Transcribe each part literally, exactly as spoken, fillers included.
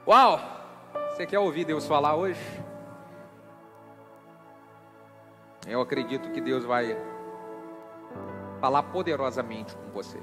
Uau! Você quer ouvir Deus falar hoje? Eu acredito que Deus vai falar poderosamente com você.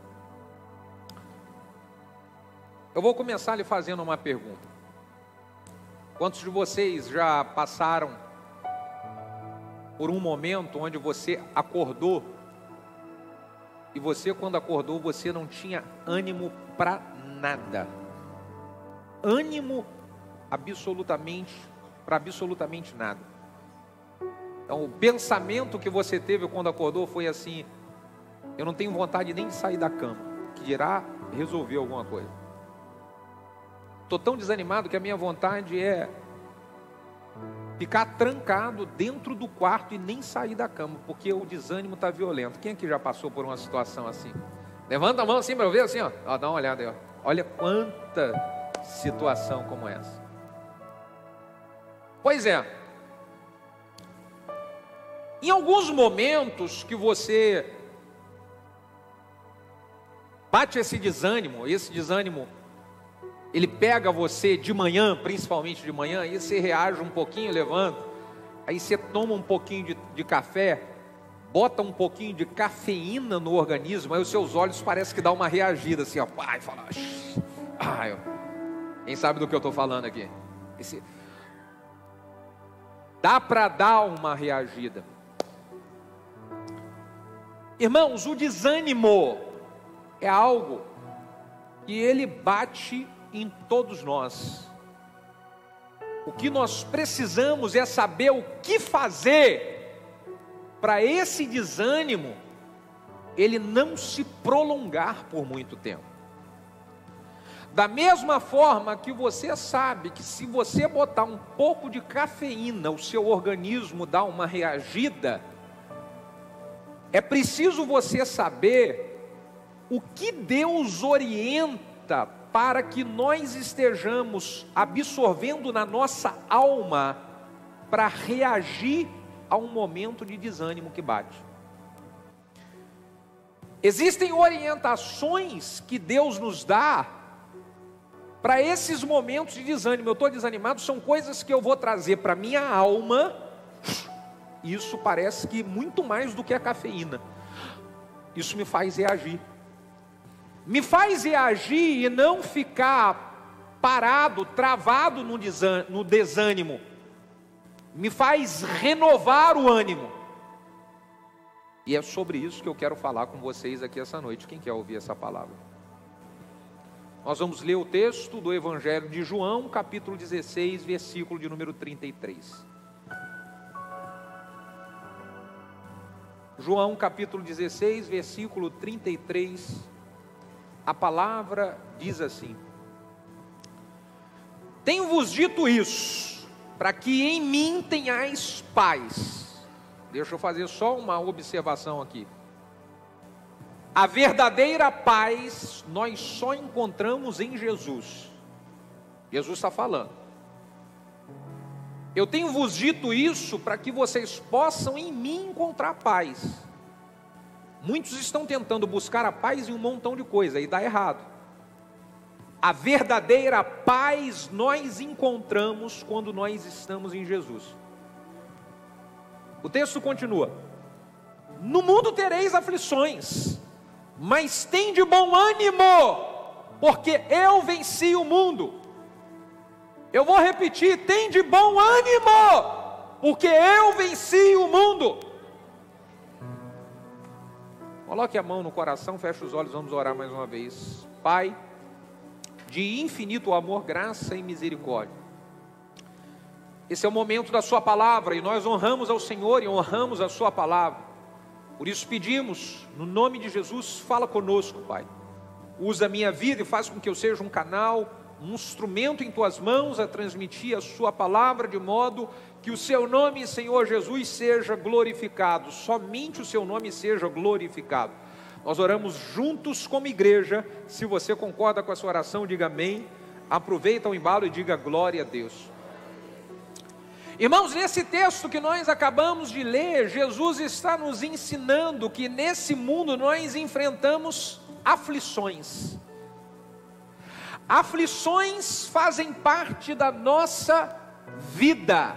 Eu vou começar lhe fazendo uma pergunta. Quantos de vocês já passaram por um momento onde você acordou e você, quando acordou, você não tinha ânimo para nada? Ânimo absolutamente, para absolutamente nada. Então, o pensamento que você teve quando acordou foi assim: eu não tenho vontade nem de sair da cama, que dirá resolver alguma coisa. Estou tão desanimado que a minha vontade é ficar trancado dentro do quarto e nem sair da cama, porque o desânimo está violento. Quem aqui já passou por uma situação assim? Levanta a mão assim para eu ver assim, ó. Ó, dá uma olhada aí, ó. Olha quanta situação como essa. Pois é. Em alguns momentos que você bate esse desânimo, esse desânimo, ele pega você de manhã, principalmente de manhã, e você reage um pouquinho, levanta, aí você toma um pouquinho de, de café, bota um pouquinho de cafeína no organismo, aí os seus olhos parecem que dá uma reagida assim, ó, ai, fala, ai, quem sabe do que eu estou falando aqui? Esse... Dá para dar uma reagida. Irmãos, o desânimo é algo que ele bate em todos nós. O que nós precisamos é saber o que fazer para esse desânimo ele não se prolongar por muito tempo. Da mesma forma que você sabe que se você botar um pouco de cafeína, o seu organismo dá uma reagida, é preciso você saber o que Deus orienta para que nós estejamos absorvendo na nossa alma para reagir a um momento de desânimo que bate. Existem orientações que Deus nos dá para esses momentos de desânimo. Eu estou desanimado, são coisas que eu vou trazer para a minha alma. Isso parece que muito mais do que a cafeína. Isso me faz reagir. Me faz reagir e não ficar parado, travado no desânimo. Me faz renovar o ânimo. E é sobre isso que eu quero falar com vocês aqui essa noite. Quem quer ouvir essa palavra? Nós vamos ler o texto do Evangelho de João, capítulo dezesseis, versículo de número trinta e três. João, capítulo dezesseis, versículo trinta e três. A palavra diz assim: tenho-vos dito isso, para que em mim tenhais paz. Deixa eu fazer só uma observação aqui. A verdadeira paz nós só encontramos em Jesus. Jesus está falando: eu tenho-vos dito isso para que vocês possam em mim encontrar paz. Muitos estão tentando buscar a paz em um montão de coisa e dá errado. A verdadeira paz nós encontramos quando nós estamos em Jesus. O texto continua: no mundo tereis aflições, mas tende bom ânimo, porque eu venci o mundo. Eu vou repetir: tende bom ânimo, porque eu venci o mundo. Coloque a mão no coração, feche os olhos, vamos orar mais uma vez. Pai, de infinito amor, graça e misericórdia, esse é o momento da sua palavra, e nós honramos ao Senhor e honramos a sua palavra. Por isso pedimos, no nome de Jesus, fala conosco, Pai. Usa a minha vida e faz com que eu seja um canal, um instrumento em tuas mãos a transmitir a sua palavra, de modo que o seu nome, Senhor Jesus, seja glorificado. Somente o seu nome seja glorificado. Nós oramos juntos como igreja. Se você concorda com essa oração, diga amém. Aproveita o embalo e diga glória a Deus. Irmãos, nesse texto que nós acabamos de ler, Jesus está nos ensinando que nesse mundo nós enfrentamos aflições. Aflições fazem parte da nossa vida.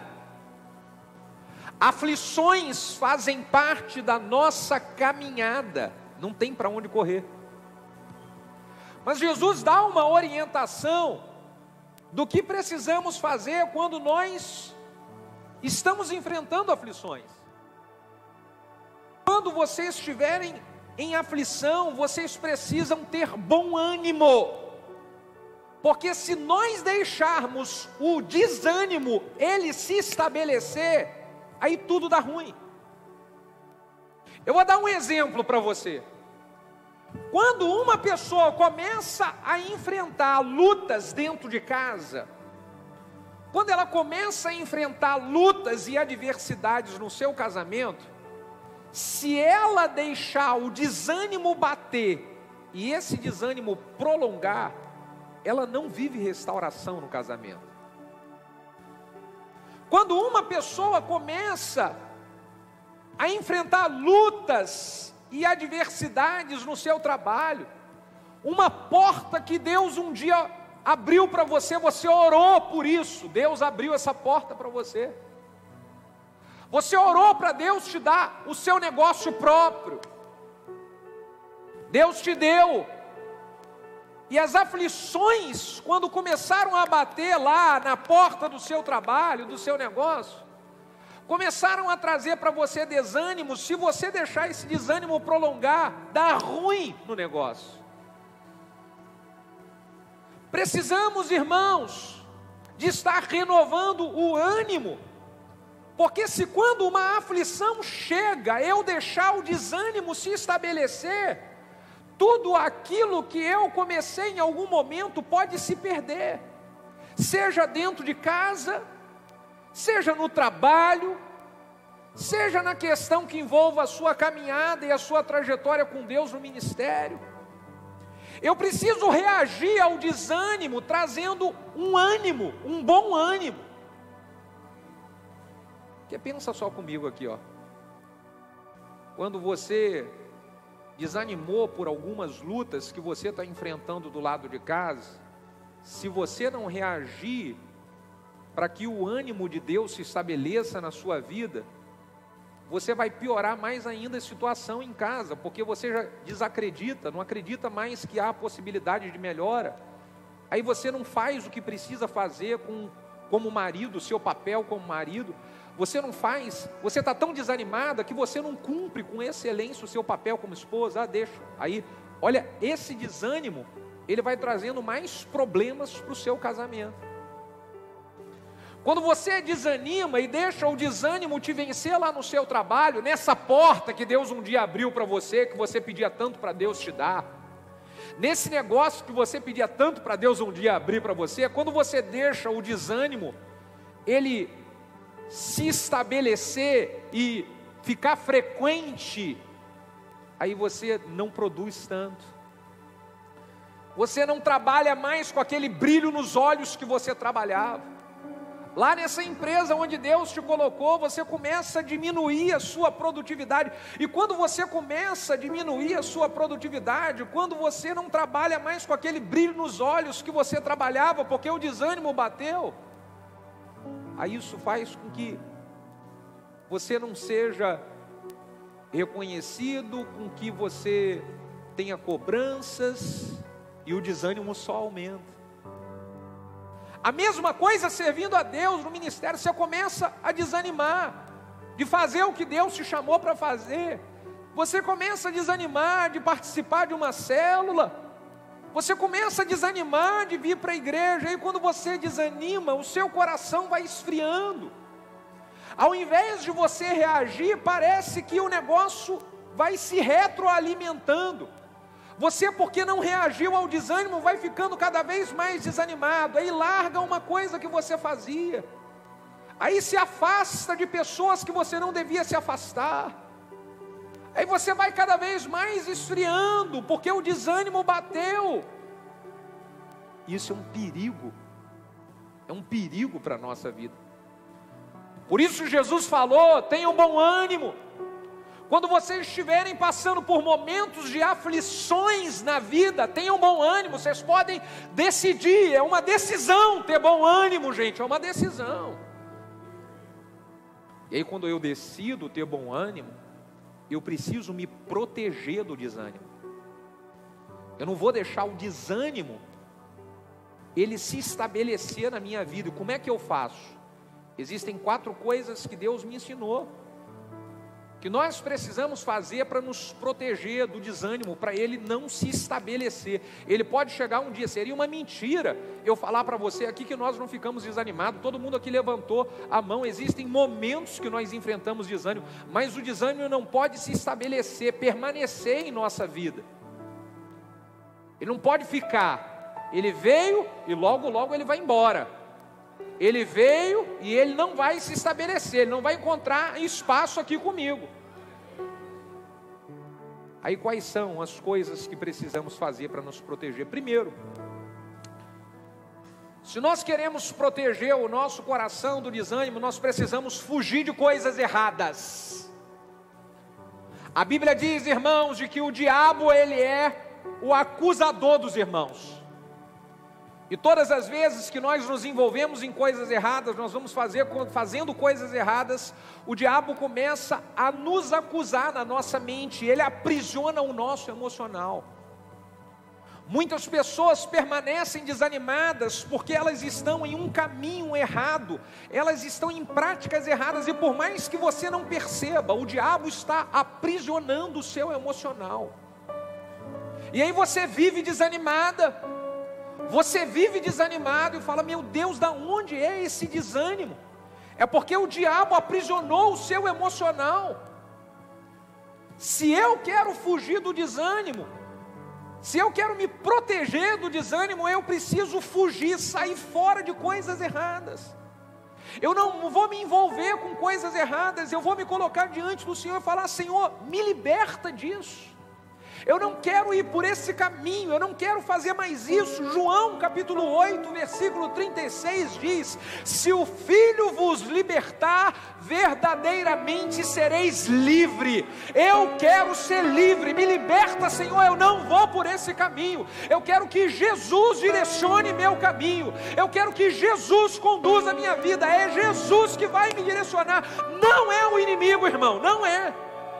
Aflições fazem parte da nossa caminhada. Não tem para onde correr. Mas Jesus dá uma orientação do que precisamos fazer quando nós estamos enfrentando aflições. Quando vocês estiverem em aflição, vocês precisam ter bom ânimo. Porque se nós deixarmos o desânimo ele se estabelecer, aí tudo dá ruim. Eu vou dar um exemplo para você. Quando uma pessoa começa a enfrentar lutas dentro de casa, quando ela começa a enfrentar lutas e adversidades no seu casamento, se ela deixar o desânimo bater e esse desânimo prolongar, ela não vive restauração no casamento. Quando uma pessoa começa a enfrentar lutas e adversidades no seu trabalho, uma porta que Deus um dia abriu para você, você orou por isso, Deus abriu essa porta para você. Você orou para Deus te dar o seu negócio próprio, Deus te deu. E as aflições, quando começaram a bater lá na porta do seu trabalho, do seu negócio, começaram a trazer para você desânimo. Se você deixar esse desânimo prolongar, dá ruim no negócio. Precisamos, irmãos, de estar renovando o ânimo, porque se quando uma aflição chega, eu deixar o desânimo se estabelecer, tudo aquilo que eu comecei em algum momento pode se perder, seja dentro de casa, seja no trabalho, seja na questão que envolva a sua caminhada e a sua trajetória com Deus no ministério. Eu preciso reagir ao desânimo trazendo um ânimo, um bom ânimo. Porque pensa só comigo aqui, ó. Quando você desanimou por algumas lutas que você está enfrentando do lado de casa, se você não reagir para que o ânimo de Deus se estabeleça na sua vida, você vai piorar mais ainda a situação em casa, porque você já desacredita, não acredita mais que há possibilidade de melhora. Aí você não faz o que precisa fazer com, como marido, o seu papel como marido. Você não faz, você está tão desanimada que você não cumpre com excelência o seu papel como esposa. Ah, deixa. Aí, olha, esse desânimo, ele vai trazendo mais problemas para o seu casamento. Quando você desanima e deixa o desânimo te vencer lá no seu trabalho, nessa porta que Deus um dia abriu para você, que você pedia tanto para Deus te dar, nesse negócio que você pedia tanto para Deus um dia abrir para você, quando você deixa o desânimo, ele se estabelecer e ficar frequente, aí você não produz tanto, você não trabalha mais com aquele brilho nos olhos que você trabalhava. Lá nessa empresa onde Deus te colocou, você começa a diminuir a sua produtividade. E quando você começa a diminuir a sua produtividade, quando você não trabalha mais com aquele brilho nos olhos que você trabalhava, porque o desânimo bateu, aí isso faz com que você não seja reconhecido, com que você tenha cobranças, e o desânimo só aumenta. A mesma coisa servindo a Deus no ministério, você começa a desanimar de fazer o que Deus te chamou para fazer, você começa a desanimar de participar de uma célula, você começa a desanimar de vir para a igreja, e quando você desanima, o seu coração vai esfriando, ao invés de você reagir, parece que o negócio vai se retroalimentando. Você, porque não reagiu ao desânimo, vai ficando cada vez mais desanimado, aí larga uma coisa que você fazia, aí se afasta de pessoas que você não devia se afastar, aí você vai cada vez mais esfriando, porque o desânimo bateu. Isso é um perigo, é um perigo para a nossa vida. Por isso Jesus falou: tenham bom ânimo. Quando vocês estiverem passando por momentos de aflições na vida, tenham bom ânimo, vocês podem decidir, é uma decisão ter bom ânimo, gente, é uma decisão. E aí quando eu decido ter bom ânimo, eu preciso me proteger do desânimo. Eu não vou deixar o desânimo, ele se estabelecer na minha vida. E como é que eu faço? Existem quatro coisas que Deus me ensinou, que nós precisamos fazer para nos proteger do desânimo, para ele não se estabelecer. Ele pode chegar um dia, seria uma mentira eu falar para você aqui que nós não ficamos desanimados. Todo mundo aqui levantou a mão. Existem momentos que nós enfrentamos desânimo, mas o desânimo não pode se estabelecer, permanecer em nossa vida. Ele não pode ficar. Ele veio e logo logo ele vai embora. Ele veio e ele não vai se estabelecer, ele não vai encontrar espaço aqui comigo. Aí quais são as coisas que precisamos fazer para nos proteger? Primeiro, se nós queremos proteger o nosso coração do desânimo, nós precisamos fugir de coisas erradas. A Bíblia diz, irmãos, de que o diabo ele é o acusador dos irmãos. E todas as vezes que nós nos envolvemos em coisas erradas, nós vamos fazer, fazendo coisas erradas, o diabo começa a nos acusar na nossa mente, ele aprisiona o nosso emocional. Muitas pessoas permanecem desanimadas porque elas estão em um caminho errado, elas estão em práticas erradas, e por mais que você não perceba, o diabo está aprisionando o seu emocional. E aí você vive desanimada, você vive desanimado e fala, meu Deus, da onde é esse desânimo? É porque o diabo aprisionou o seu emocional. Se eu quero fugir do desânimo, se eu quero me proteger do desânimo, eu preciso fugir, sair fora de coisas erradas. Eu não vou me envolver com coisas erradas, eu vou me colocar diante do Senhor e falar, Senhor, me liberta disso. Eu não quero ir por esse caminho, eu não quero fazer mais isso. João capítulo oito, versículo trinta e seis diz, se o Filho vos libertar, verdadeiramente sereis livre. Eu quero ser livre, me liberta, Senhor, eu não vou por esse caminho. Eu quero que Jesus direcione meu caminho, eu quero que Jesus conduza a minha vida, é Jesus que vai me direcionar, não é o inimigo, irmão, não é.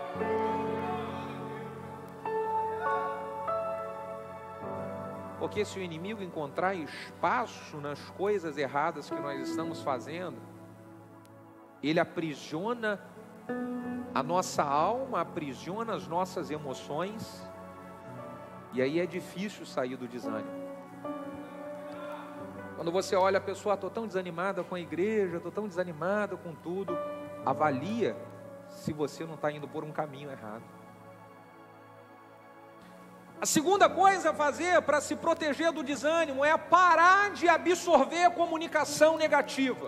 Porque se o inimigo encontrar espaço nas coisas erradas que nós estamos fazendo, ele aprisiona a nossa alma, aprisiona as nossas emoções, e aí é difícil sair do desânimo. Quando você olha a pessoa, estou tão desanimada com a igreja, estou tão desanimada com tudo, avalia se você não está indo por um caminho errado. A segunda coisa a fazer para se proteger do desânimo é parar de absorver comunicação negativa.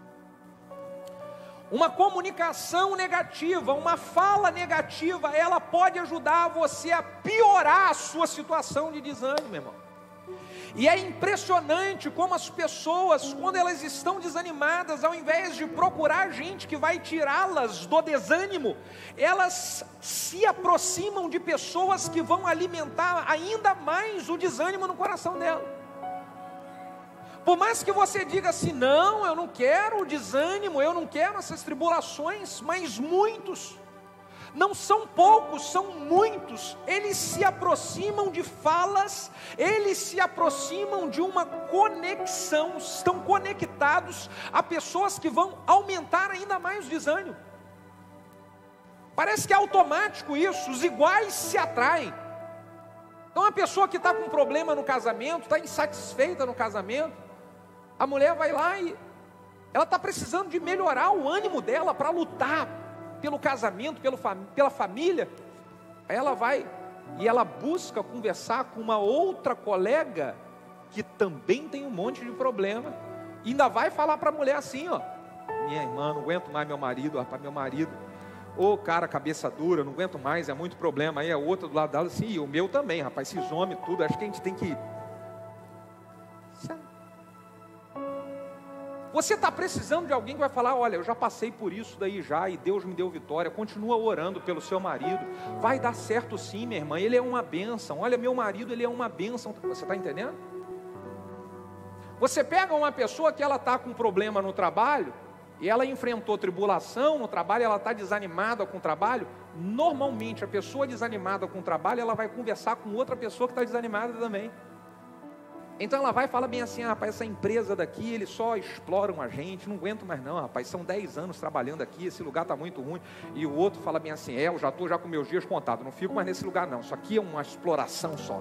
Uma comunicação negativa, uma fala negativa, ela pode ajudar você a piorar a sua situação de desânimo, irmão. E é impressionante como as pessoas, quando elas estão desanimadas, ao invés de procurar gente que vai tirá-las do desânimo, elas se aproximam de pessoas que vão alimentar ainda mais o desânimo no coração dela. Por mais que você diga assim, não, eu não quero o desânimo, eu não quero essas tribulações, mas muitos, não são poucos, são muitos, eles se aproximam de falas, eles se aproximam de uma conexão, estão conectados a pessoas que vão aumentar ainda mais o desânimo. Parece que é automático isso, os iguais se atraem. Então a pessoa que está com um problema no casamento, está insatisfeita no casamento, a mulher vai lá e ela está precisando de melhorar o ânimo dela para lutar pelo casamento, pelo, pela família. Aí ela vai e ela busca conversar com uma outra colega que também tem um monte de problema, e ainda vai falar para a mulher assim, ó, minha irmã, não aguento mais meu marido, rapaz, meu marido, ô cara, cabeça dura, não aguento mais, é muito problema. Aí a outra do lado dela assim, e o meu também, rapaz, esses homens tudo, acho que a gente tem que... Você está precisando de alguém que vai falar, olha, eu já passei por isso daí já, e Deus me deu vitória, continua orando pelo seu marido, vai dar certo sim, minha irmã, ele é uma bênção, olha, meu marido, ele é uma bênção, você está entendendo? Você pega uma pessoa que ela está com problema no trabalho, e ela enfrentou tribulação no trabalho, ela está desanimada com o trabalho, normalmente a pessoa desanimada com o trabalho, ela vai conversar com outra pessoa que está desanimada também. Então ela vai e fala bem assim, ah, rapaz, essa empresa daqui, eles só exploram a gente, não aguento mais não, rapaz, são dez anos trabalhando aqui, esse lugar está muito ruim. E o outro fala bem assim, é, eu já estou já com meus dias contados, não fico mais nesse lugar não, isso aqui é uma exploração só.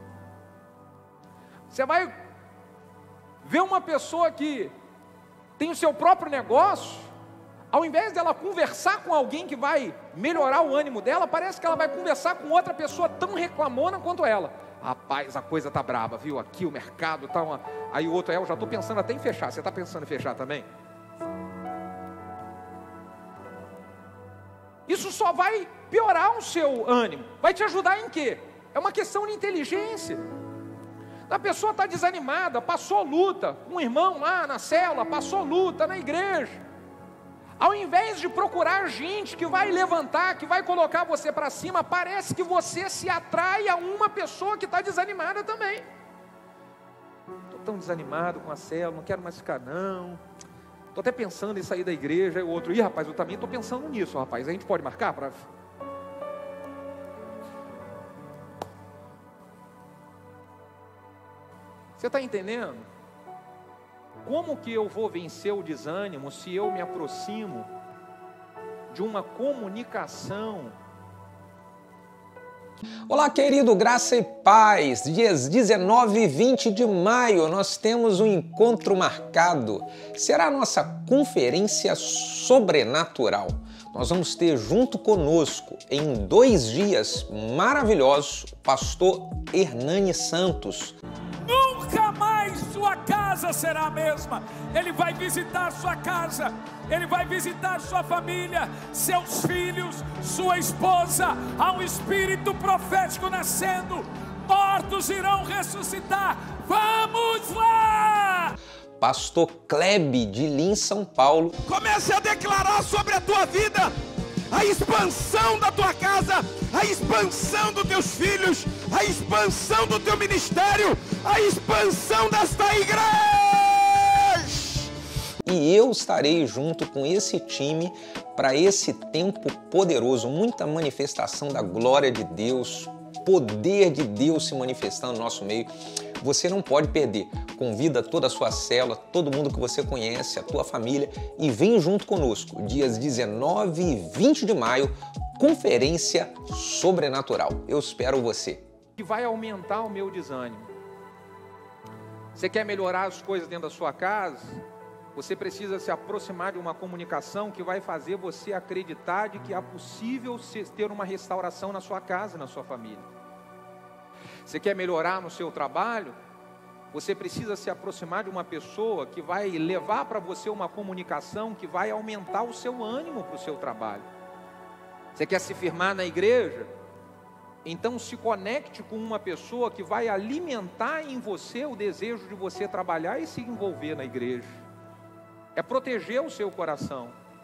Você vai ver uma pessoa que tem o seu próprio negócio, ao invés dela conversar com alguém que vai melhorar o ânimo dela, parece que ela vai conversar com outra pessoa tão reclamona quanto ela. Rapaz, a coisa tá braba, viu? Aqui o mercado tá uma... Aí o outro, é, eu já estou pensando até em fechar. Você está pensando em fechar também? Isso só vai piorar o seu ânimo. Vai te ajudar em quê? É uma questão de inteligência. A pessoa está desanimada, passou luta, um irmão lá na célula, passou luta na igreja. Ao invés de procurar gente que vai levantar, que vai colocar você para cima, parece que você se atrai a uma pessoa que está desanimada também. Estou tão desanimado com a célula, não quero mais ficar não. Estou até pensando em sair da igreja. E o outro, ih rapaz, eu também estou pensando nisso, rapaz, a gente pode marcar para... Você está entendendo? Como que eu vou vencer o desânimo se eu me aproximo de uma comunicação? Olá, querido, graça e paz. Dias dezenove e vinte de maio nós temos um encontro marcado. Será a nossa conferência sobrenatural. Nós vamos ter junto conosco, em dois dias maravilhosos, o pastor Hernani Santos. Nunca mais sua casa será a mesma. Ele vai visitar sua casa, ele vai visitar sua família, seus filhos, sua esposa. Há um espírito profético nascendo. Mortos irão ressuscitar. Vamos lá! Pastor Klebe de Lins, São Paulo. Comece a declarar sobre a tua vida a expansão da tua casa, a expansão dos teus filhos, a expansão do teu ministério, a expansão desta igreja. E eu estarei junto com esse time para esse tempo poderoso, muita manifestação da glória de Deus, poder de Deus se manifestando no nosso meio. Você não pode perder. Convida toda a sua célula, todo mundo que você conhece, a tua família, e vem junto conosco, dias dezenove e vinte de maio, conferência sobrenatural. Eu espero você. Que vai aumentar o meu desânimo. Você quer melhorar as coisas dentro da sua casa? Você precisa se aproximar de uma comunicação que vai fazer você acreditar de que é possível ter uma restauração na sua casa, na sua família. Você quer melhorar no seu trabalho? Você precisa se aproximar de uma pessoa que vai levar para você uma comunicação que vai aumentar o seu ânimo para o seu trabalho. Você quer se firmar na igreja? Então se conecte com uma pessoa que vai alimentar em você o desejo de você trabalhar e se envolver na igreja. É proteger o seu coração.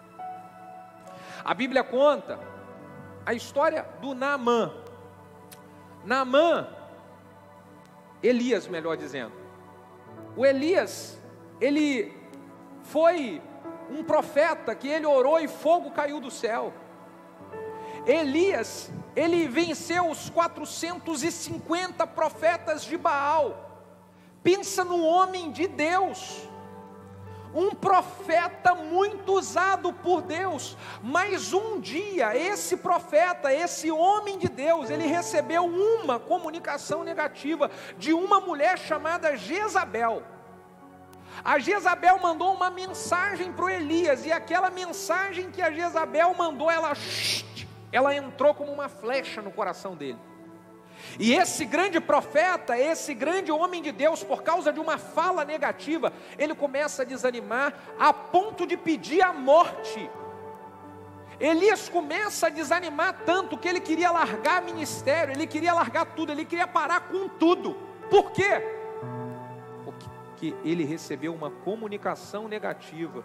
A Bíblia conta a história do Naamã. Naamã, Elias, melhor dizendo. O Elias, ele foi um profeta que ele orou e fogo caiu do céu. Elias, ele venceu os quatrocentos e cinquenta profetas de Baal. Pensa no homem de Deus. Um profeta muito usado por Deus, mas um dia esse profeta, esse homem de Deus, ele recebeu uma comunicação negativa de uma mulher chamada Jezabel. A Jezabel mandou uma mensagem para o Elias, e aquela mensagem que a Jezabel mandou, ela, ela entrou como uma flecha no coração dele. E esse grande profeta, esse grande homem de Deus, por causa de uma fala negativa, ele começa a desanimar a ponto de pedir a morte. Elias começa a desanimar tanto que ele queria largar ministério, ele queria largar tudo, ele queria parar com tudo. Por quê? Porque porque ele recebeu uma comunicação negativa.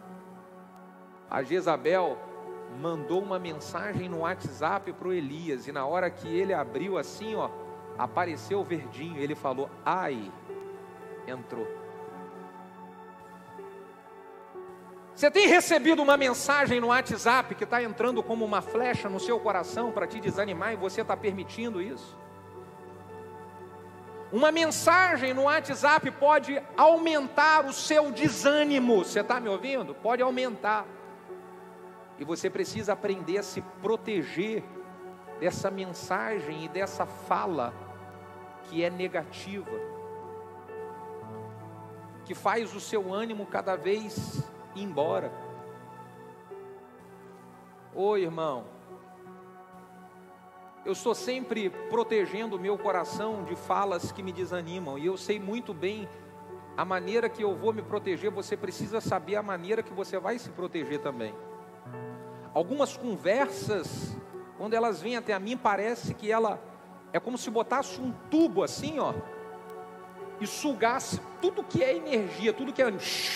A Jezabel mandou uma mensagem no WhatsApp para o Elias, e na hora que ele abriu assim, ó, apareceu verdinho. Ele falou: ai, entrou. Você tem recebido uma mensagem no WhatsApp que está entrando como uma flecha no seu coração para te desanimar, e você está permitindo isso? Uma mensagem no WhatsApp pode aumentar o seu desânimo. Você está me ouvindo? Pode aumentar. E você precisa aprender a se proteger dessa mensagem e dessa fala que é negativa, que faz o seu ânimo cada vez ir embora. Ô irmão, eu estou sempre protegendo o meu coração de falas que me desanimam, e eu sei muito bem a maneira que eu vou me proteger. Você precisa saber a maneira que você vai se proteger também. Algumas conversas, quando elas vêm até a mim, parece que ela é como se botasse um tubo assim, ó, e sugasse tudo que é energia, tudo que é...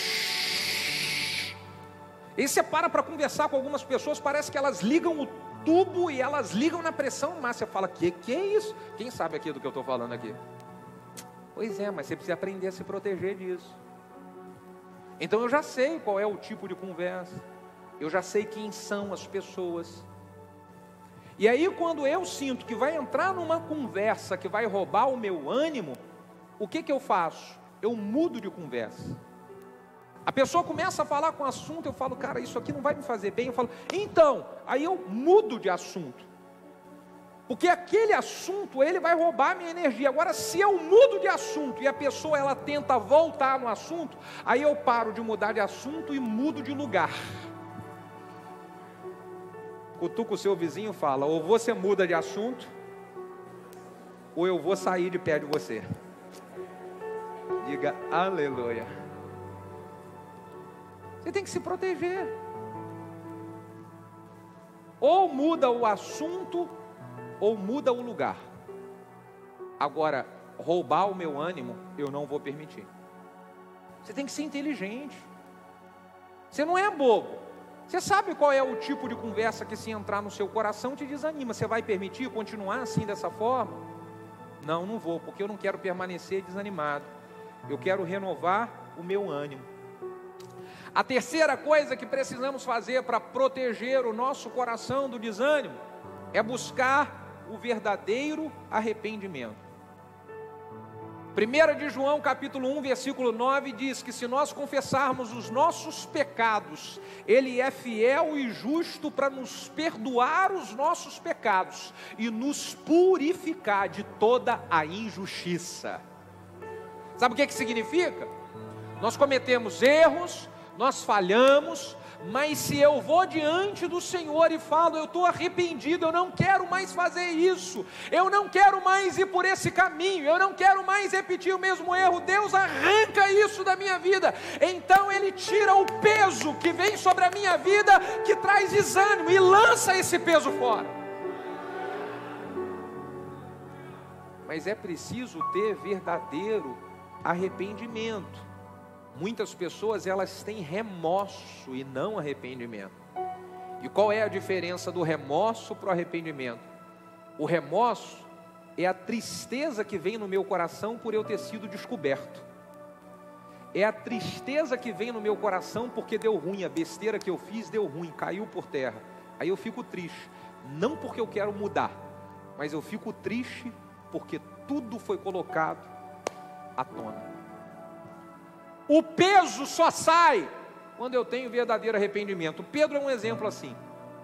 E você para para conversar com algumas pessoas, parece que elas ligam o tubo e elas ligam na pressão máxima. Você fala: que que é isso? Quem sabe aqui do que eu estou falando aqui? Pois é, mas você precisa aprender a se proteger disso. Então eu já sei qual é o tipo de conversa, eu já sei quem são as pessoas. E aí, quando eu sinto que vai entrar numa conversa que vai roubar o meu ânimo, o que que eu faço? Eu mudo de conversa. A pessoa começa a falar com o assunto, eu falo: cara, isso aqui não vai me fazer bem. Eu falo: então, aí eu mudo de assunto, porque aquele assunto, ele vai roubar a minha energia. Agora, se eu mudo de assunto e a pessoa, ela tenta voltar no assunto, aí eu paro de mudar de assunto e mudo de lugar. Cutuca o seu vizinho e fala: ou você muda de assunto, ou eu vou sair de pé de você. Diga aleluia. Você tem que se proteger. Ou muda o assunto, ou muda o lugar. Agora, roubar o meu ânimo, eu não vou permitir. Você tem que ser inteligente. Você não é bobo. Você sabe qual é o tipo de conversa que, se entrar no seu coração, te desanima. Você vai permitir continuar assim, dessa forma? Não, não vou, porque eu não quero permanecer desanimado. Eu quero renovar o meu ânimo. A terceira coisa que precisamos fazer para proteger o nosso coração do desânimo é buscar o verdadeiro arrependimento. primeira de João capítulo um, versículo nove diz que se nós confessarmos os nossos pecados, Ele é fiel e justo para nos perdoar os nossos pecados e nos purificar de toda a injustiça. Sabe o que que significa? Nós cometemos erros, nós falhamos, mas se eu vou diante do Senhor e falo: eu estou arrependido, eu não quero mais fazer isso, eu não quero mais ir por esse caminho, eu não quero mais repetir o mesmo erro, Deus arranca isso da minha vida. Então Ele tira o peso que vem sobre a minha vida, que traz desânimo, e lança esse peso fora. Mas é preciso ter verdadeiro arrependimento. Muitas pessoas, elas têm remorso e não arrependimento. E qual é a diferença do remorso para o arrependimento? O remorso é a tristeza que vem no meu coração por eu ter sido descoberto. É a tristeza que vem no meu coração porque deu ruim, a besteira que eu fiz deu ruim, caiu por terra. Aí eu fico triste, não porque eu quero mudar, mas eu fico triste porque tudo foi colocado à tona. O peso só sai quando eu tenho verdadeiro arrependimento. Pedro é um exemplo assim.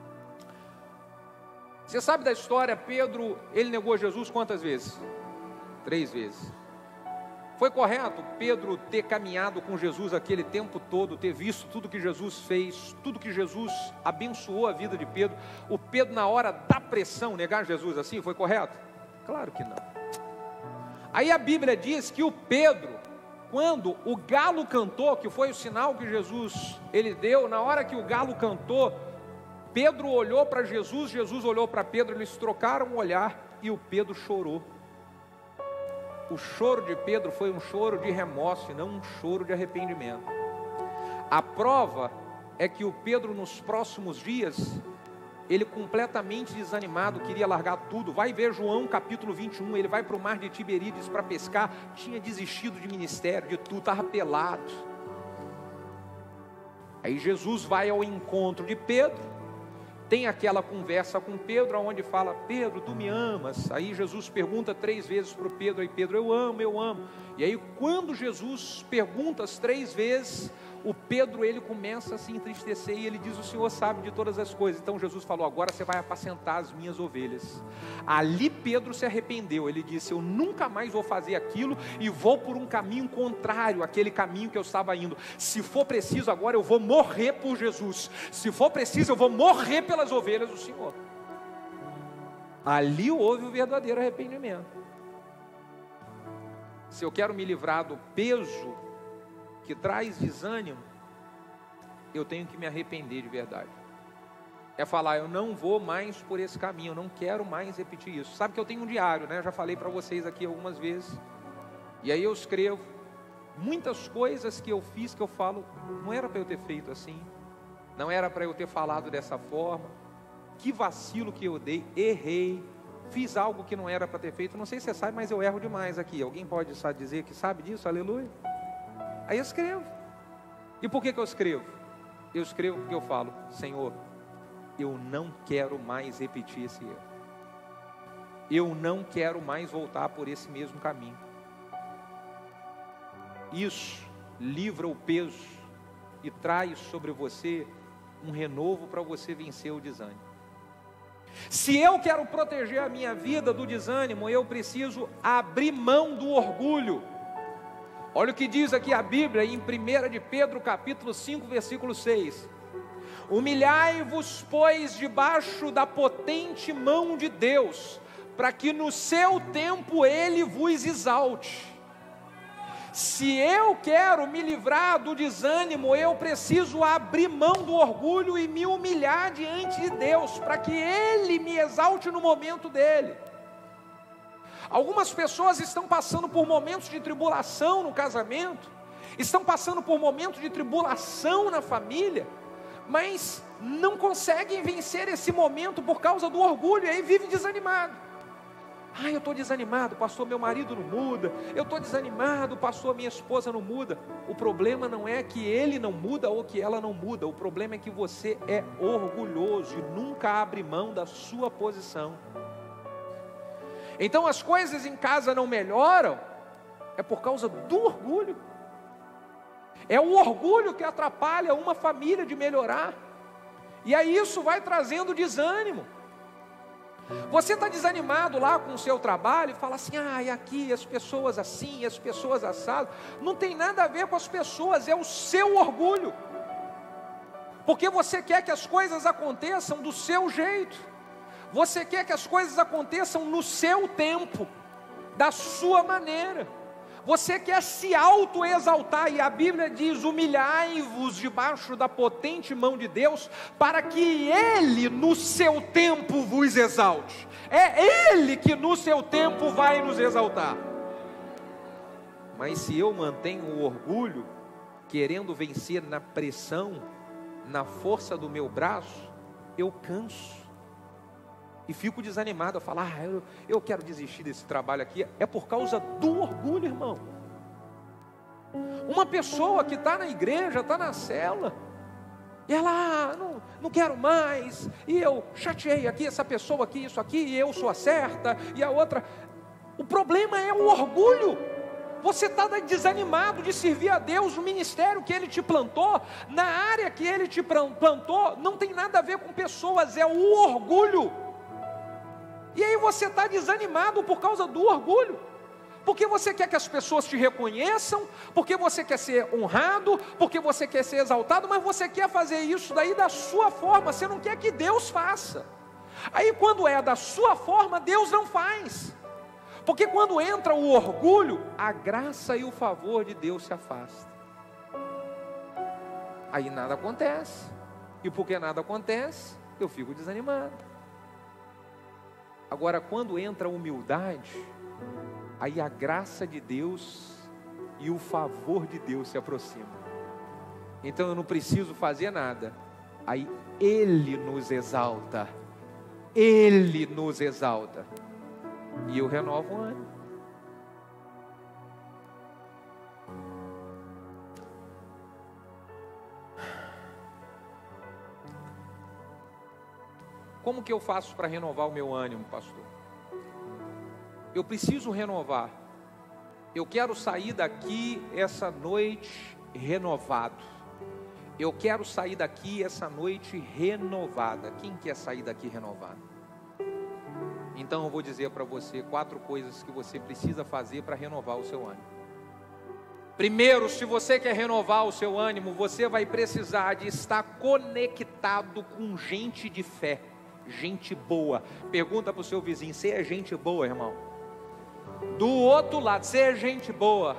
Você sabe da história? Pedro, ele negou Jesus quantas vezes? Três vezes. Foi correto Pedro ter caminhado com Jesus aquele tempo todo, ter visto tudo que Jesus fez, tudo que Jesus abençoou a vida de Pedro? O Pedro, na hora da pressão, negar Jesus assim, foi correto? Claro que não. Aí a Bíblia diz que o Pedro, quando o galo cantou, que foi o sinal que Jesus ele deu, na hora que o galo cantou, Pedro olhou para Jesus, Jesus olhou para Pedro, eles trocaram o olhar e o Pedro chorou. o choro de Pedro foi um choro de remorso e não um choro de arrependimento. A prova é que o Pedro, nos próximos dias, ele completamente desanimado, queria largar tudo. Vai ver João capítulo vinte e um, ele vai para o mar de Tiberíades para pescar, tinha desistido de ministério, de tudo, estava pelado. Aí Jesus vai ao encontro de Pedro, tem aquela conversa com Pedro, onde fala: Pedro, tu me amas? Aí Jesus pergunta três vezes para o Pedro, aí Pedro: eu amo, eu amo. E aí quando Jesus pergunta as três vezes, o Pedro, ele começa a se entristecer e ele diz: o Senhor sabe de todas as coisas. Então Jesus falou: agora você vai apacentar as minhas ovelhas. Ali Pedro se arrependeu, ele disse: eu nunca mais vou fazer aquilo e vou por um caminho contrário àquele caminho que eu estava indo. Se for preciso agora eu vou morrer por Jesus, se for preciso eu vou morrer pelas ovelhas do Senhor. Ali houve o verdadeiro arrependimento. Se eu quero me livrar do peso que traz desânimo, eu tenho que me arrepender de verdade. É falar: eu não vou mais por esse caminho, eu não quero mais repetir isso. Sabe que eu tenho um diário, né? Eu já falei para vocês aqui algumas vezes. E aí eu escrevo muitas coisas que eu fiz que eu falo: não era para eu ter feito assim, não era para eu ter falado dessa forma, que vacilo que eu dei, errei, fiz algo que não era para ter feito. Não sei se você sabe, mas eu erro demais aqui. Alguém pode só dizer que sabe disso? Aleluia. Aí eu escrevo. E por que que eu escrevo? Eu escrevo porque eu falo: Senhor, eu não quero mais repetir esse erro. Eu não quero mais voltar por esse mesmo caminho. Isso livra o peso e traz sobre você um renovo para você vencer o desânimo. Se eu quero proteger a minha vida do desânimo, eu preciso abrir mão do orgulho. Olha o que diz aqui a Bíblia em primeira de Pedro capítulo cinco, versículo seis. Humilhai-vos, pois, debaixo da potente mão de Deus, para que no seu tempo Ele vos exalte. Se eu quero me livrar do desânimo, eu preciso abrir mão do orgulho e me humilhar diante de Deus, para que Ele me exalte no momento dele. Algumas pessoas estão passando por momentos de tribulação no casamento, estão passando por momentos de tribulação na família, mas não conseguem vencer esse momento por causa do orgulho, e aí vive desanimado. Ah, eu estou desanimado, pastor, meu marido não muda. Eu estou desanimado, pastor, minha esposa não muda. O problema não é que ele não muda ou que ela não muda. O problema é que você é orgulhoso e nunca abre mão da sua posição. Então as coisas em casa não melhoram, é por causa do orgulho. É o orgulho que atrapalha uma família de melhorar. E aí isso vai trazendo desânimo. Você está desanimado lá com o seu trabalho e fala assim: ah, e aqui as pessoas assim, as pessoas assado. Não tem nada a ver com as pessoas, é o seu orgulho. Porque você quer que as coisas aconteçam do seu jeito. Você quer que as coisas aconteçam no seu tempo, da sua maneira. Você quer se auto-exaltar, e a Bíblia diz: humilhai-vos debaixo da potente mão de Deus, para que Ele no seu tempo vos exalte. É Ele que no seu tempo vai nos exaltar. Mas se eu mantenho o orgulho, querendo vencer na pressão, na força do meu braço, eu canso e fico desanimado. Eu falo: ah, eu, eu quero desistir desse trabalho aqui. É por causa do orgulho, irmão. Uma pessoa que está na igreja, está na célula, e ela: ah, não, não quero mais, e eu chateei aqui essa pessoa aqui, isso aqui, e eu sou a certa, e a outra. O problema é o orgulho. Você está desanimado de servir a Deus no ministério que Ele te plantou, na área que Ele te plantou. Não tem nada a ver com pessoas, é o orgulho. E aí você está desanimado por causa do orgulho, porque você quer que as pessoas te reconheçam, porque você quer ser honrado, porque você quer ser exaltado, mas você quer fazer isso daí da sua forma, você não quer que Deus faça. Aí quando é da sua forma, Deus não faz, porque quando entra o orgulho, a graça e o favor de Deus se afastam. Aí nada acontece, e porque nada acontece, eu fico desanimado. Agora, quando entra a humildade, aí a graça de Deus e o favor de Deus se aproximam. Então eu não preciso fazer nada, aí Ele nos exalta, Ele nos exalta, e eu renovo o ânimo. Como que eu faço para renovar o meu ânimo, pastor? Eu preciso renovar. Eu quero sair daqui essa noite renovado. Eu quero sair daqui essa noite renovada. Quem quer sair daqui renovado? Então eu vou dizer para você quatro coisas que você precisa fazer para renovar o seu ânimo. Primeiro, se você quer renovar o seu ânimo, você vai precisar de estar conectado com gente de fé, gente boa. Pergunta para o seu vizinho: você é gente boa, irmão? Do outro lado, você é gente boa?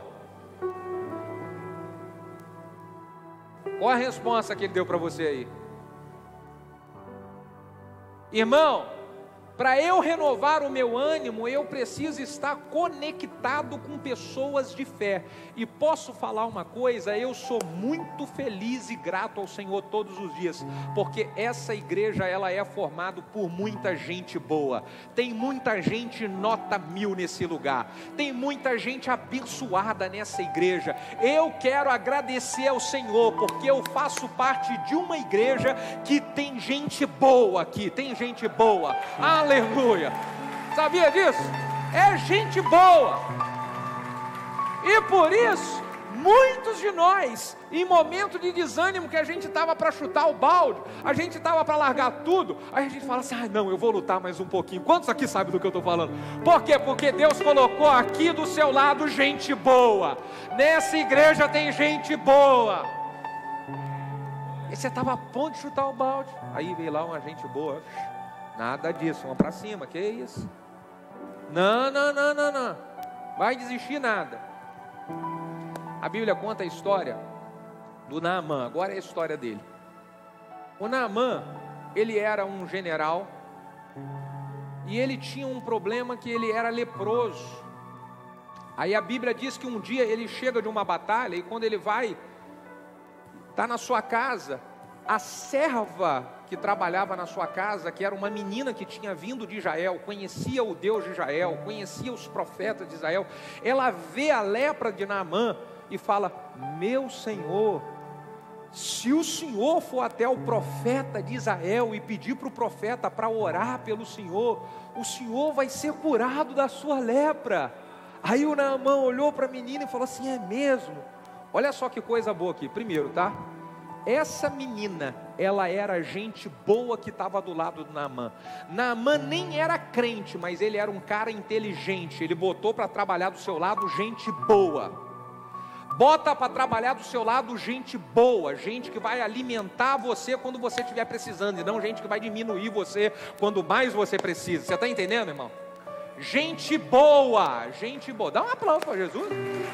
Qual a resposta que ele deu para você aí? Irmão, para eu renovar o meu ânimo, eu preciso estar conectado com pessoas de fé. E posso falar uma coisa, eu sou muito feliz e grato ao Senhor todos os dias, porque essa igreja, ela é formada por muita gente boa. Tem muita gente nota mil nesse lugar. Tem muita gente abençoada nessa igreja. Eu quero agradecer ao Senhor, porque eu faço parte de uma igreja que tem gente boa aqui. Tem gente boa. Aleluia! Sabia disso? É gente boa. E por isso, muitos de nós, em momento de desânimo, que a gente estava para chutar o balde, a gente estava para largar tudo, aí a gente fala assim: ah, não, eu vou lutar mais um pouquinho. Quantos aqui sabem do que eu estou falando? Por quê? Porque Deus colocou aqui do seu lado gente boa. Nessa igreja tem gente boa. E você estava a ponto de chutar o balde, aí veio lá uma gente boa. Nada disso, vamos para cima, que isso? Não, não, não, não, não. Vai desistir nada. A Bíblia conta a história do Naamã. Agora é a história dele. O Naamã, ele era um general, e ele tinha um problema, que ele era leproso. Aí a Bíblia diz que um dia ele chega de uma batalha, e quando ele vai, está na sua casa, a serva que trabalhava na sua casa, que era uma menina que tinha vindo de Israel, conhecia o Deus de Israel, conhecia os profetas de Israel, ela vê a lepra de Naamã e fala: meu Senhor, se o Senhor for até o profeta de Israel e pedir para o profeta para orar pelo Senhor, o Senhor vai ser curado da sua lepra. Aí o Naamã olhou para a menina e falou assim: é mesmo? Olha só que coisa boa aqui. Primeiro, tá? Essa menina, ela era gente boa que estava do lado do Naamã. Naamã nem era crente, mas ele era um cara inteligente. Ele botou para trabalhar do seu lado gente boa. Bota para trabalhar do seu lado gente boa, gente que vai alimentar você quando você estiver precisando, e não gente que vai diminuir você quando mais você precisa. Você está entendendo, irmão? Gente boa, gente boa. Dá um aplauso para Jesus.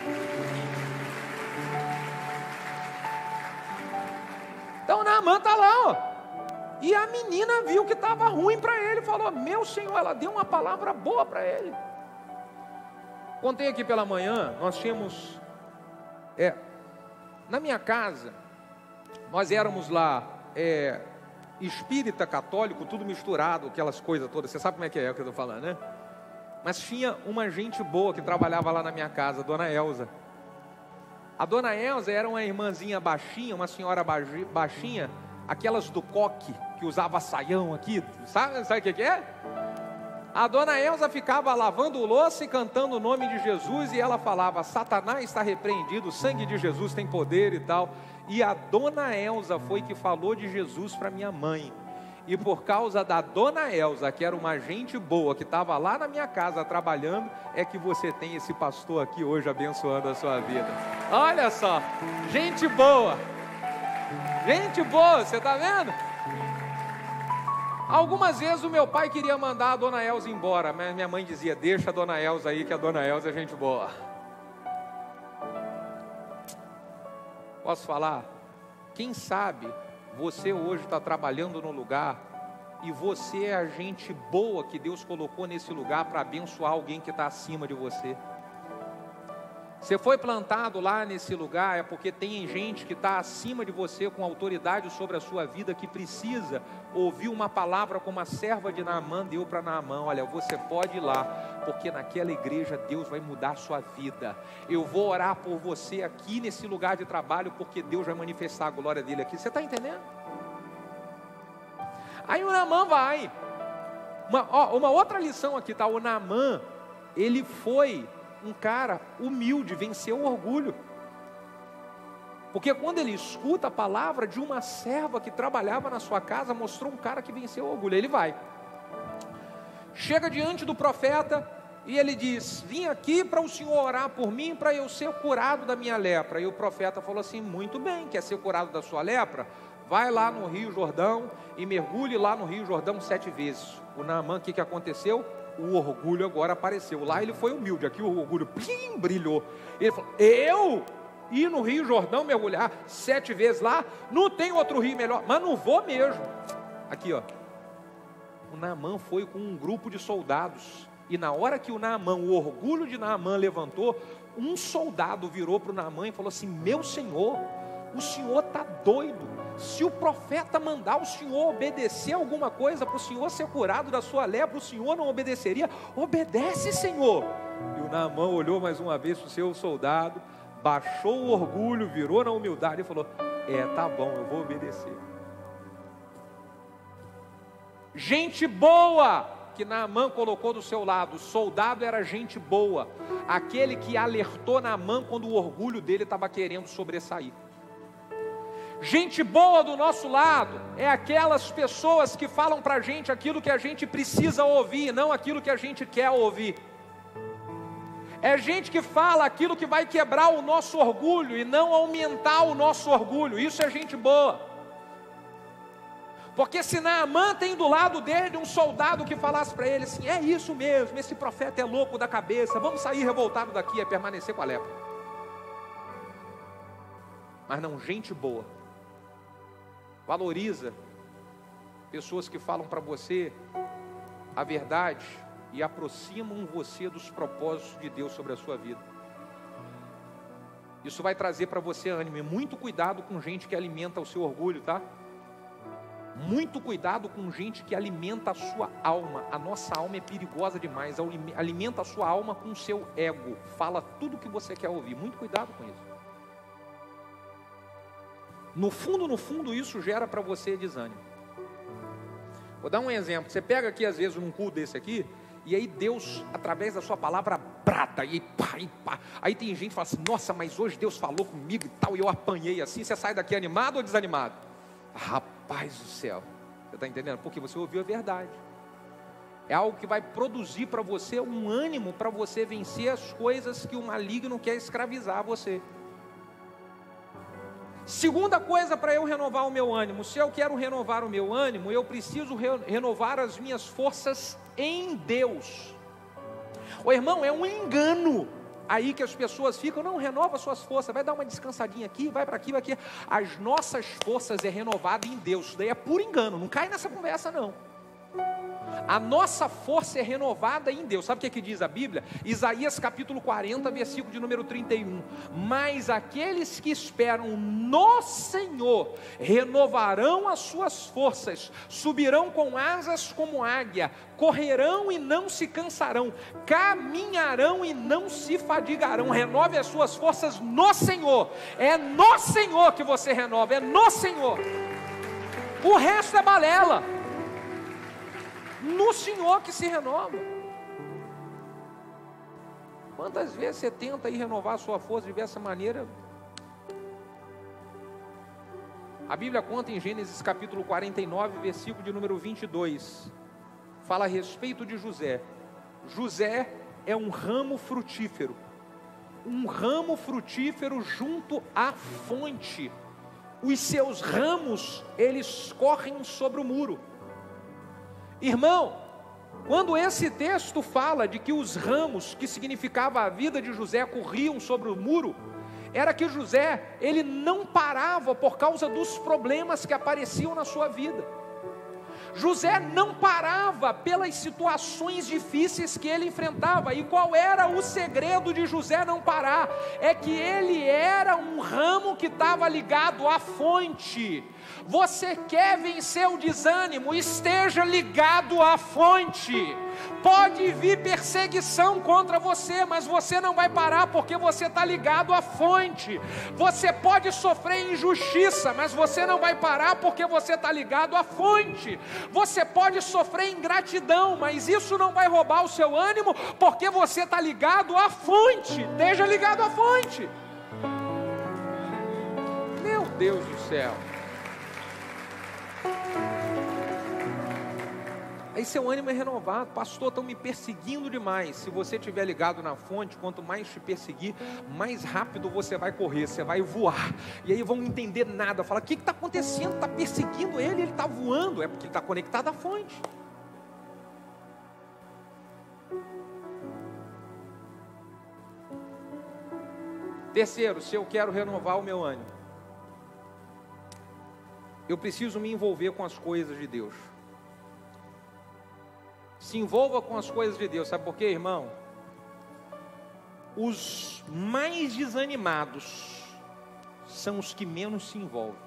Então Naamã está lá, ó. E a menina viu que estava ruim para ele, falou: meu Senhor, ela deu uma palavra boa para ele. Contei aqui pela manhã, nós tínhamos, é, na minha casa, nós éramos lá, é, espírita, católico, tudo misturado, aquelas coisas todas. Você sabe como é que é o que eu estou falando, né? Mas tinha uma gente boa que trabalhava lá na minha casa, a dona Elza. A dona Elza era uma irmãzinha baixinha, uma senhora baixinha, aquelas do coque, que usava saião aqui, sabe, sabe o que que é? A dona Elza ficava lavando louça e cantando o nome de Jesus, e ela falava: Satanás está repreendido, o sangue de Jesus tem poder e tal. E a dona Elza foi que falou de Jesus para minha mãe. E por causa da dona Elza, que era uma gente boa, que estava lá na minha casa trabalhando, é que você tem esse pastor aqui hoje abençoando a sua vida. Olha só, gente boa, gente boa, você está vendo? Algumas vezes o meu pai queria mandar a dona Elza embora, mas minha mãe dizia: deixa a dona Elza aí, que a dona Elza é gente boa. Posso falar? Quem sabe você hoje está trabalhando no lugar e você é a gente boa que Deus colocou nesse lugar para abençoar alguém que está acima de você. Você foi plantado lá nesse lugar é porque tem gente que está acima de você com autoridade sobre a sua vida, que precisa ouvir uma palavra como a serva de Naamã deu para Naamã. Olha, você pode ir lá, porque naquela igreja Deus vai mudar a sua vida. Eu vou orar por você aqui nesse lugar de trabalho, porque Deus vai manifestar a glória dele aqui. Você está entendendo? Aí o Naamã vai. Uma, ó, uma outra lição aqui, tá? O Naamã, ele foi um cara humilde, venceu o orgulho. Porque quando ele escuta a palavra de uma serva que trabalhava na sua casa, mostrou um cara que venceu o orgulho. Ele vai, chega diante do profeta e ele diz: vim aqui para o senhor orar por mim, para eu ser curado da minha lepra. E o profeta falou assim: muito bem, quer ser curado da sua lepra? Vai lá no Rio Jordão e mergulhe lá no Rio Jordão sete vezes. O Naamã, o que, que aconteceu? O orgulho agora apareceu. Lá ele foi humilde, aqui o orgulho plim, brilhou. Ele falou: eu ir no Rio Jordão mergulhar sete vezes lá? Não tem outro rio melhor, mas não vou mesmo. Aqui, ó. O Naamã foi com um grupo de soldados. E na hora que o Naamã, o orgulho de Naamã levantou, um soldado virou para o Naamã e falou assim: meu senhor, o senhor está doido. Se o profeta mandar o senhor obedecer alguma coisa para o senhor ser curado da sua lepra, o senhor não obedeceria? Obedece, senhor. E o Naamã olhou mais uma vez para o seu soldado, baixou o orgulho, virou na humildade e falou: é, tá bom, eu vou obedecer. Gente boa que Naamã colocou do seu lado. O soldado era gente boa, aquele que alertou Naamã quando o orgulho dele estava querendo sobressair. Gente boa do nosso lado é aquelas pessoas que falam para a gente aquilo que a gente precisa ouvir, não aquilo que a gente quer ouvir. É gente que fala aquilo que vai quebrar o nosso orgulho e não aumentar o nosso orgulho. Isso é gente boa. Porque se Naamã tem do lado dele um soldado que falasse para ele assim: é isso mesmo, esse profeta é louco da cabeça, vamos sair revoltado daqui, é permanecer com a lepra. Mas não, gente boa valoriza pessoas que falam para você a verdade e aproximam você dos propósitos de Deus sobre a sua vida. Isso vai trazer para você ânimo. E muito cuidado com gente que alimenta o seu orgulho, tá? Muito cuidado com gente que alimenta a sua alma. A nossa alma é perigosa demais. Alimenta a sua alma com o seu ego. Fala tudo o que você quer ouvir. Muito cuidado com isso. No fundo, no fundo, isso gera para você desânimo. Vou dar um exemplo. Você pega aqui, às vezes, um culto desse aqui, e aí Deus, através da sua palavra, brada, e pá, e pá. Aí tem gente que fala assim: nossa, mas hoje Deus falou comigo e tal, e eu apanhei assim. Você sai daqui animado ou desanimado? Rapaz do céu, você está entendendo? Porque você ouviu a verdade. É algo que vai produzir para você um ânimo para você vencer as coisas que o maligno quer escravizar você. Segunda coisa para eu renovar o meu ânimo: se eu quero renovar o meu ânimo, eu preciso re renovar as minhas forças em Deus. Ô irmão, é um engano aí que as pessoas ficam: não, renova suas forças, vai dar uma descansadinha aqui, vai para aqui, vai aqui. As nossas forças é renovada em Deus. Isso daí é puro engano, não cai nessa conversa não. A nossa força é renovada em Deus. Sabe o que, que diz a Bíblia? Isaías capítulo quarenta, versículo de número trinta e um. Mas aqueles que esperam no Senhor renovarão as suas forças, subirão com asas como águia, correrão e não se cansarão, caminharão e não se fadigarão. Renove as suas forças no Senhor. É no Senhor que você renova, é no Senhor. O resto é balela. No Senhor que se renova. Quantas vezes você tenta aí renovar a sua força de diversa maneira? A Bíblia conta em Gênesis capítulo quarenta e nove, versículo de número vinte e dois. Fala a respeito de José. José é um ramo frutífero. Um ramo frutífero junto à fonte. Os seus ramos, eles correm sobre o muro. Irmão, quando esse texto fala de que os ramos, que significava a vida de José, corriam sobre o muro, era que José, ele não parava por causa dos problemas que apareciam na sua vida. José não parava pelas situações difíceis que ele enfrentava. E qual era o segredo de José não parar? É que ele era um ramo que estava ligado à fonte. Você quer vencer o desânimo? Esteja ligado à fonte. Pode vir perseguição contra você, mas você não vai parar porque você está ligado à fonte. Você pode sofrer injustiça, mas você não vai parar porque você está ligado à fonte. Você pode sofrer ingratidão, mas isso não vai roubar o seu ânimo porque você está ligado à fonte. Esteja ligado à fonte. Meu Deus do céu. Aí seu ânimo é renovado. Pastor, estão me perseguindo demais. Se você estiver ligado na fonte, quanto mais te perseguir, mais rápido você vai correr, você vai voar. E aí vão entender nada, falar, o que está acontecendo? Está perseguindo ele, ele está voando. É porque ele está conectado à fonte. Terceiro, se eu quero renovar o meu ânimo, eu preciso me envolver com as coisas de Deus. Se envolva com as coisas de Deus. Sabe por quê, irmão? Os mais desanimados são os que menos se envolvem.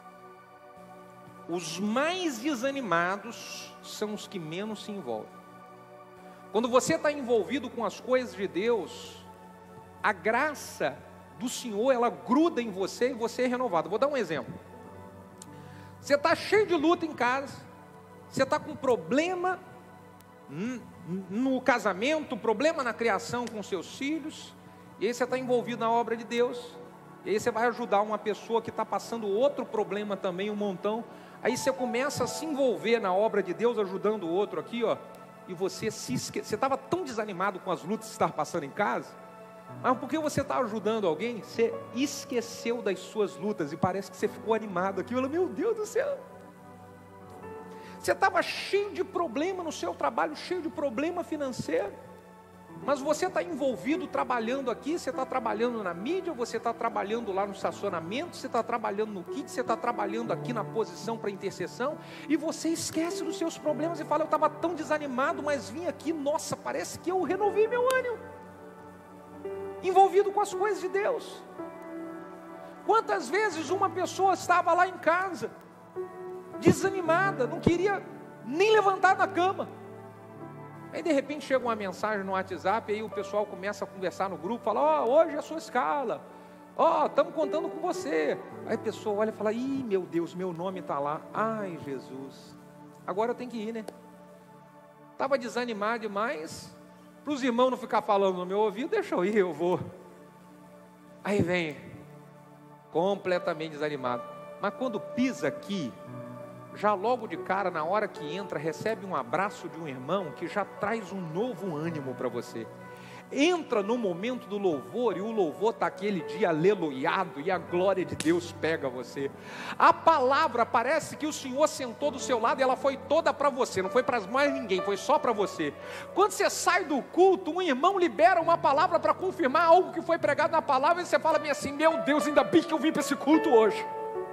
Os mais desanimados são os que menos se envolvem. Quando você está envolvido com as coisas de Deus, a graça do Senhor, ela gruda em você e você é renovado. Vou dar um exemplo. Você está cheio de luta em casa, você está com problema no casamento, problema na criação com seus filhos, e aí você está envolvido na obra de Deus, e aí você vai ajudar uma pessoa que está passando outro problema também, um montão, aí você começa a se envolver na obra de Deus, ajudando o outro aqui, ó, e você se esque... você estava tão desanimado com as lutas que você estava passando em casa, mas porque você está ajudando alguém, você esqueceu das suas lutas, e parece que você ficou animado aqui, falou, meu Deus do céu, você estava cheio de problema no seu trabalho, cheio de problema financeiro, mas você está envolvido trabalhando aqui, você está trabalhando na mídia, você está trabalhando lá no estacionamento, você está trabalhando no kit, você está trabalhando aqui na posição para intercessão, e você esquece dos seus problemas e fala, eu estava tão desanimado, mas vim aqui, nossa, parece que eu renovei meu ânimo, envolvido com as coisas de Deus. Quantas vezes uma pessoa estava lá em casa, desanimada, não queria nem levantar da cama, aí de repente chega uma mensagem no WhatsApp, aí o pessoal começa a conversar no grupo, fala, ó, oh, hoje é a sua escala, ó, oh, estamos contando com você, aí a pessoa olha e fala, ih, meu Deus, meu nome está lá, ai Jesus, agora eu tenho que ir, né, estava desanimado demais, para os irmãos não ficar falando no meu ouvido, deixa eu ir, eu vou, aí vem, completamente desanimado, mas quando pisa aqui, já logo de cara, na hora que entra, recebe um abraço de um irmão que já traz um novo ânimo para você. Entra no momento do louvor e o louvor está aquele dia aleluiado e a glória de Deus pega você. A palavra parece que o Senhor sentou do seu lado e ela foi toda para você, não foi para mais ninguém, foi só para você. Quando você sai do culto, um irmão libera uma palavra para confirmar algo que foi pregado na palavra e você fala bem assim, meu Deus, ainda bem que eu vim para esse culto hoje.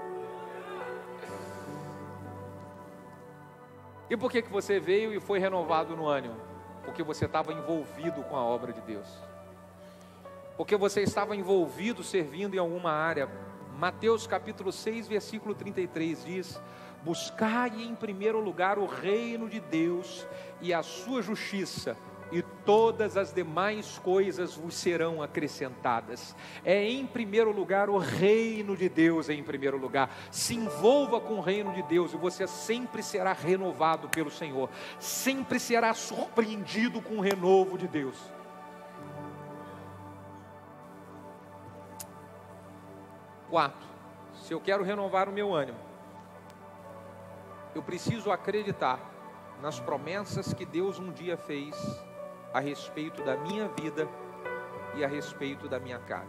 E por que que você veio e foi renovado no ânimo? Porque você estava envolvido com a obra de Deus. Porque você estava envolvido servindo em alguma área. Mateus capítulo seis, versículo trinta e três diz, buscai em primeiro lugar o reino de Deus e a sua justiça, e todas as demais coisas vos serão acrescentadas. É em primeiro lugar o reino de Deus, é em primeiro lugar. Se envolva com o reino de Deus e você sempre será renovado pelo Senhor, sempre será surpreendido com o renovo de Deus. Quarto, se eu quero renovar o meu ânimo, eu preciso acreditar nas promessas que Deus um dia fez a respeito da minha vida e a respeito da minha casa.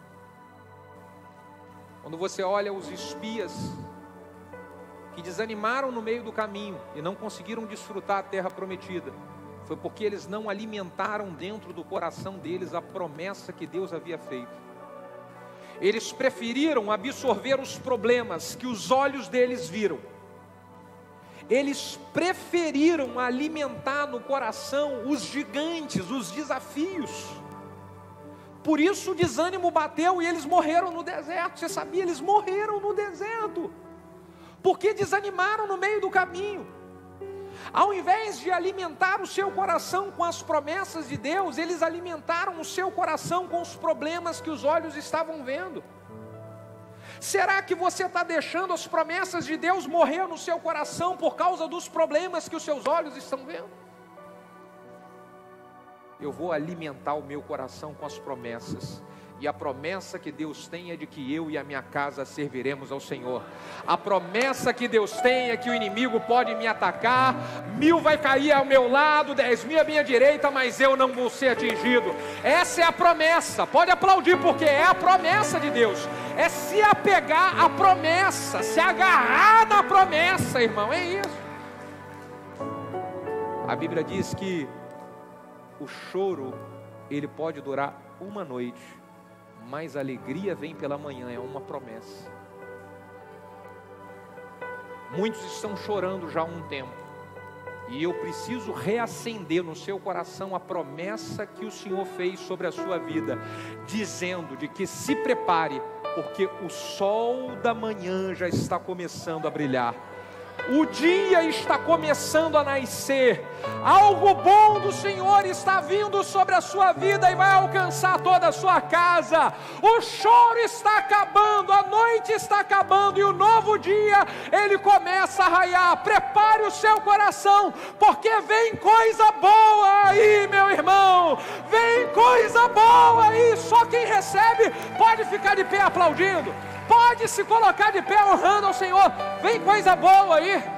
Quando você olha os espias que desanimaram no meio do caminho e não conseguiram desfrutar a terra prometida, foi porque eles não alimentaram dentro do coração deles a promessa que Deus havia feito. Eles preferiram absorver os problemas que os olhos deles viram. eles preferiram alimentar no coração os gigantes, os desafios. Por isso o desânimo bateu e eles morreram no deserto. Você sabia? Eles morreram no deserto, porque desanimaram no meio do caminho. Ao invés de alimentar o seu coração com as promessas de Deus, eles alimentaram o seu coração com os problemas que os olhos estavam vendo. Será que você está deixando as promessas de Deus morrer no seu coração por causa dos problemas que os seus olhos estão vendo? Eu vou alimentar o meu coração com as promessas. E a promessa que Deus tem é de que eu e a minha casa serviremos ao Senhor. A promessa que Deus tem é que o inimigo pode me atacar, mil vai cair ao meu lado, dez mil à minha direita, mas eu não vou ser atingido. Essa é a promessa. Pode aplaudir, porque é a promessa de Deus. É se apegar à promessa, se agarrar na promessa, irmão, é isso. A Bíblia diz que o choro, ele pode durar uma noite, mas a alegria vem pela manhã, é uma promessa. Muitos estão chorando já há um tempo, e eu preciso reacender no seu coração a promessa que o Senhor fez sobre a sua vida, dizendo de que se prepare, porque o sol da manhã já está começando a brilhar. O dia está começando a nascer, algo bom do Senhor está vindo sobre a sua vida e vai alcançar toda a sua casa. O choro está acabando, a noite está acabando e o novo dia, ele começa a raiar. Prepare o seu coração, porque vem coisa boa aí, meu irmão, vem coisa boa aí. Só quem recebe pode ficar de pé aplaudindo, pode se colocar de pé honrando ao Senhor. Vem coisa boa aí.